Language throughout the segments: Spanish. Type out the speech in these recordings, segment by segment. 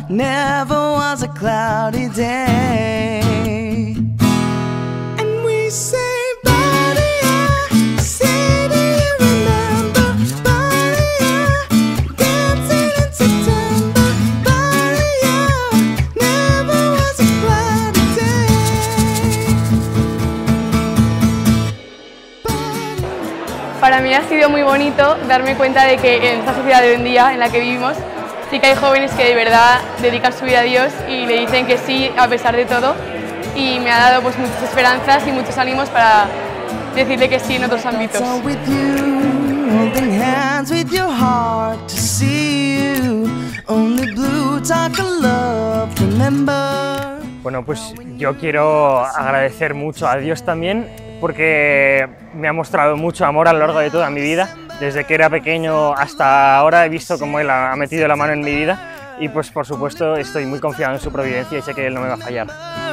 never was a cloudy day. And we say Para mí ha sido muy bonito darme cuenta de que en esta sociedad de hoy en día en la que vivimos sí que hay jóvenes que de verdad dedican su vida a Dios y le dicen que sí a pesar de todo, y me ha dado pues muchas esperanzas y muchos ánimos para decirle que sí en otros ámbitos. Bueno, pues yo quiero agradecer mucho a Dios también, porque me ha mostrado mucho amor a lo largo de toda mi vida. Desde que era pequeño hasta ahora he visto cómo Él ha metido la mano en mi vida y pues por supuesto estoy muy confiado en su providencia y sé que Él no me va a fallar.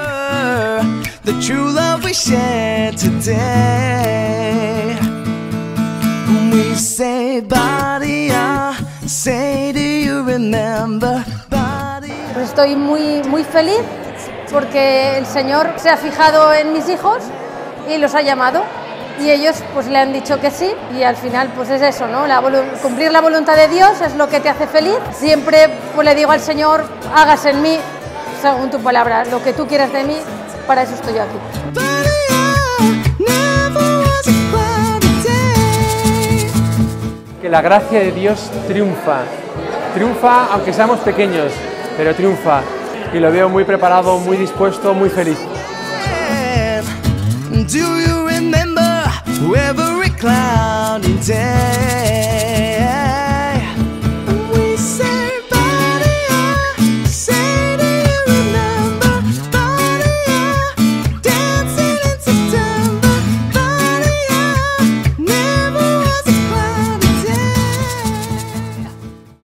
Pues estoy muy feliz porque el Señor se ha fijado en mis hijos y los ha llamado, y ellos pues le han dicho que sí, y al final pues es eso, ¿no? Cumplir la voluntad de Dios es lo que te hace feliz. Siempre pues le digo al Señor, hágase en mí según tu palabra, lo que tú quieras de mí, para eso estoy yo aquí. Que la gracia de Dios triunfa, aunque seamos pequeños, pero triunfa, y lo veo muy preparado, muy dispuesto, muy feliz. Do you remember every cloudy day?